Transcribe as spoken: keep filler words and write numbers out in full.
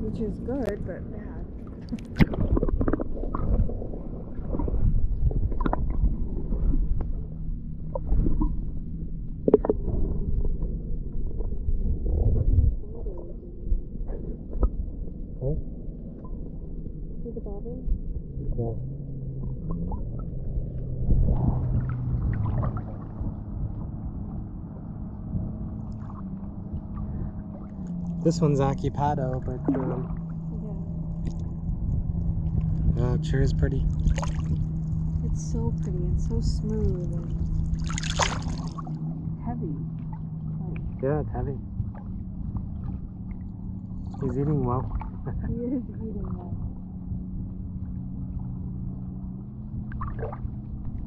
which is good, but bad. Huh? See the bobber? Yeah. This one's occupado, but um, yeah. Oh, it sure is pretty. It's so pretty and so smooth and heavy. Like, Yeah, it's heavy. He's eating well. he is eating well.